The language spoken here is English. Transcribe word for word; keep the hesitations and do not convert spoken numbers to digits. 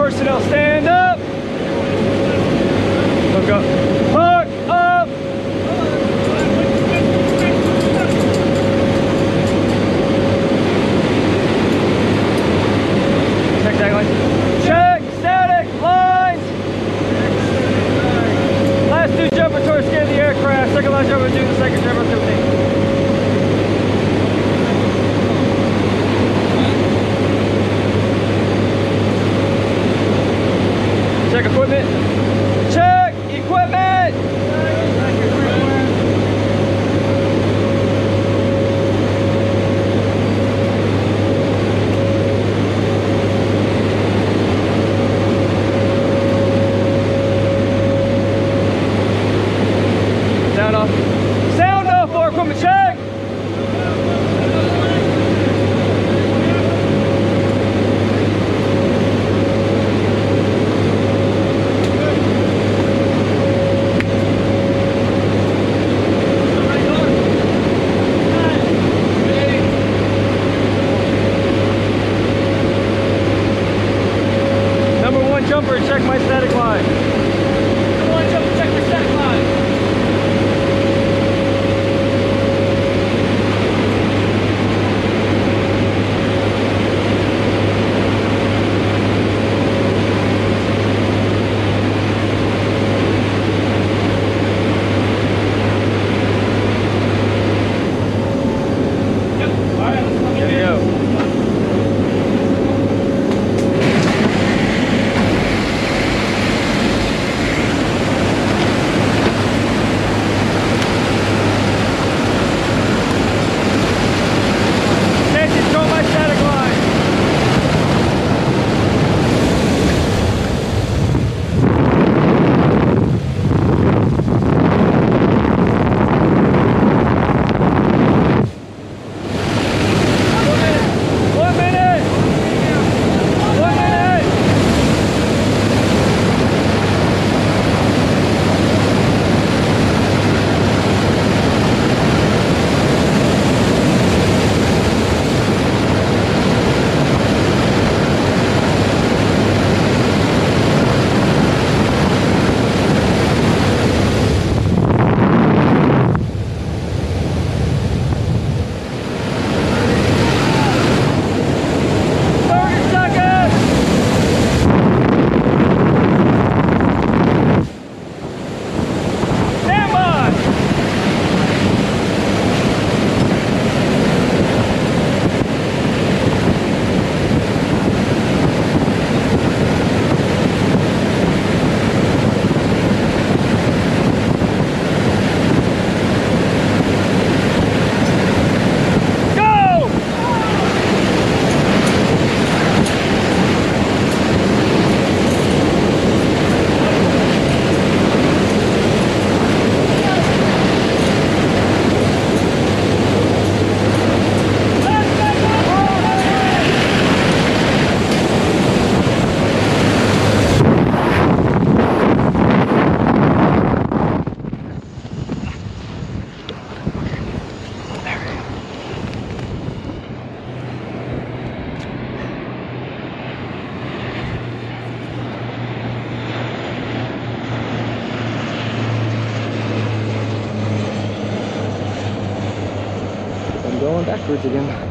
Personnel, stand up. Look up. Hook up. Check that line. Check static lines. Last two jumper tours scan the aircraft. Second line jumper do the second jumper fifteen. Check equipment. Check equipment. Sound off. Sound off for equipment check. Jumper, check my static line. Number one jumper, check my static line. Yep. All right, let's go. There you go. Going backwards again.